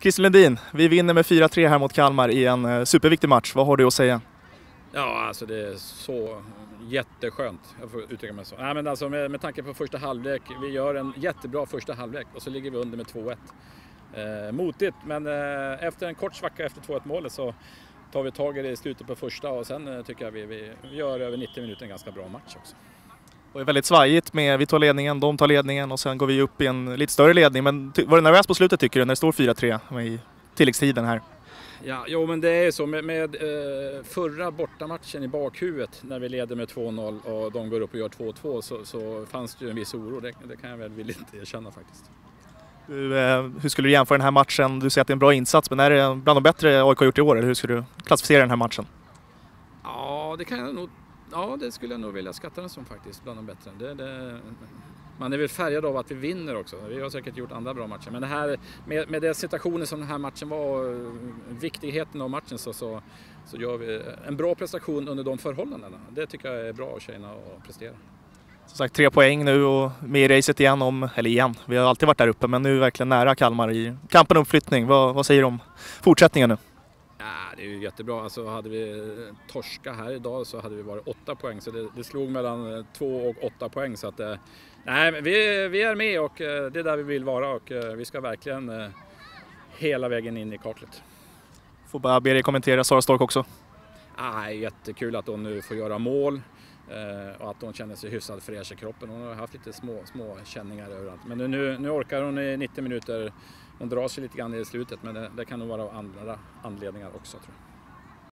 Christer Lundin, vi vinner med 4-3 här mot Kalmar i en superviktig match. Vad har du att säga? Ja, alltså det är så jätteskönt, jag får uttrycka mig så. Nej, men alltså med tanke på första halvlek, vi gör en jättebra första halvlek och så ligger vi under med 2-1. Motigt, men efter en kort svacka efter 2-1 målet så tar vi tag i det i slutet på första och sen tycker jag vi gör över 90 minuter en ganska bra match också. Det är väldigt svajigt med vi tar ledningen, de tar ledningen och sen går vi upp i en lite större ledning. Men var du nervös på slutet tycker du när det står 4-3 i tilläggstiden här? Ja, jo, men det är så med förra bortamatchen i bakhuvudet när vi leder med 2-0 och de går upp och gör 2-2 så fanns det ju en viss oro, det kan jag väl vilja inte erkänna faktiskt. Hur skulle du jämföra den här matchen? Du säger att det är en bra insats, men är det bland de bättre AIK har gjort i år? Eller hur skulle du klassificera den här matchen? Ja, det skulle jag nog vilja skatta den som faktiskt bland de bättre. Man är väl färgad av att vi vinner också. Vi har säkert gjort andra bra matcher. Men det här, med den situationen som den här matchen var, viktigheten av matchen så gör vi en bra prestation under de förhållandena. Det tycker jag är bra av tjejerna att prestera. Som sagt 3 poäng nu och med i racet igen vi har alltid varit där uppe men nu är vi verkligen nära Kalmar i kampen om uppflyttning. Vad säger du om fortsättningen nu? Ja, det är ju jättebra. Alltså, hade vi torska här idag så hade vi varit 8 poäng. Så det slog mellan 2 och 8 poäng. Så att, nej, vi är med och det är där vi vill vara och vi ska verkligen hela vägen in i kaklet. Får bara be dig kommentera Sara Stork också. Jättekul att hon nu får göra mål och att hon känner sig hyfsad fräsch i kroppen. Hon har haft lite små känningar överallt. Men nu orkar hon i 90 minuter. Hon drar sig lite grann i slutet men det kan nog vara av andra anledningar också tror jag.